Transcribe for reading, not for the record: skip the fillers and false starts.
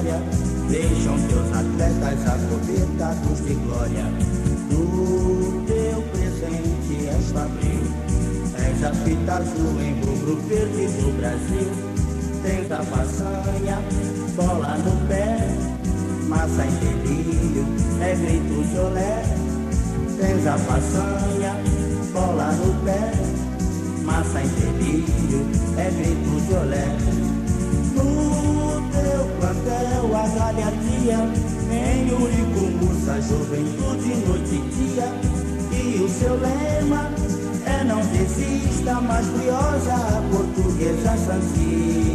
vitória, deixam teus atletas acobertados de glória. No teu presente és fabril, és a fita azul em rubro verde do Brasil. Tens a façanha, bola no pé, massa em delírio, é grito de olé. Tens a façanha, bola no pé, massa em delírio, é grito de olé. No teu plantel a galhardia, em Uricumbúça, juventude, noite e dia. E o seu lema é não desista, mas briosa, a portuguesa chantia.